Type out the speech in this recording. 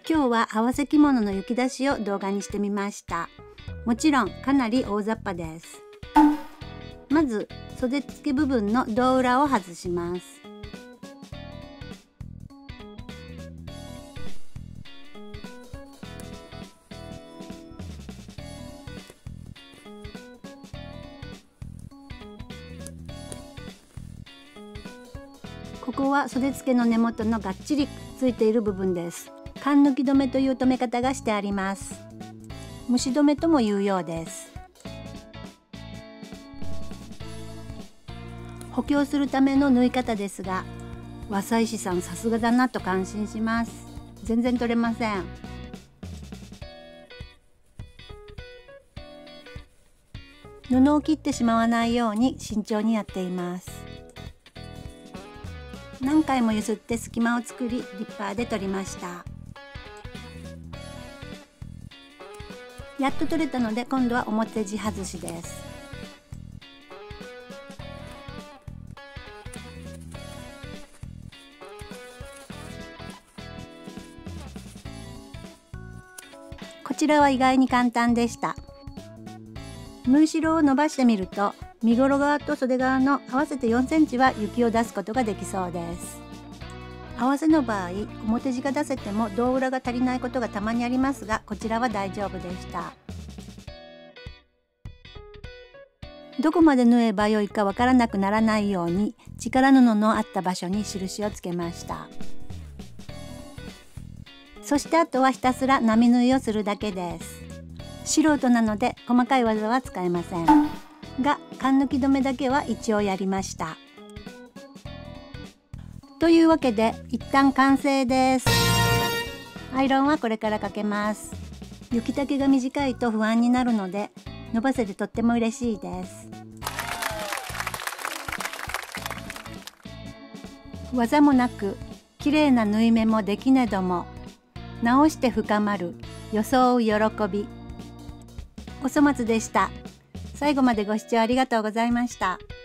今日は合わせ着物の雪出しを動画にしてみました。もちろんかなり大雑把です。まず袖付け部分の胴裏を外します。ここは袖付けの根元のがっちりついている部分です。缶抜き止めという留め方がしてあります。虫止めとも言うようです。補強するための縫い方ですが、和裁師さんさすがだなと感心します。全然取れません。布を切ってしまわないように慎重にやっています。何回も揺すって隙間を作り、リッパーで取りました。やっと取れたので、今度は表地外しです。こちらは意外に簡単でした。縫い代を伸ばしてみると、身ごろ側と袖側の合わせて4センチは雪を出すことができそうです。合わせの場合、表地が出せても胴裏が足りないことがたまにありますが、こちらは大丈夫でした。どこまで縫えばよいかわからなくならないように、力布のあった場所に印をつけました。そしてあとはひたすら並縫いをするだけです。素人なので細かい技は使えませんが、缶抜き止めだけは一応やりました。というわけで一旦完成です。アイロンはこれからかけます。雪丈が短いと不安になるので、伸ばせてとっても嬉しいです。技もなく綺麗な縫い目もできねども、直して深まる装う喜び。おそ松でした。最後までご視聴ありがとうございました。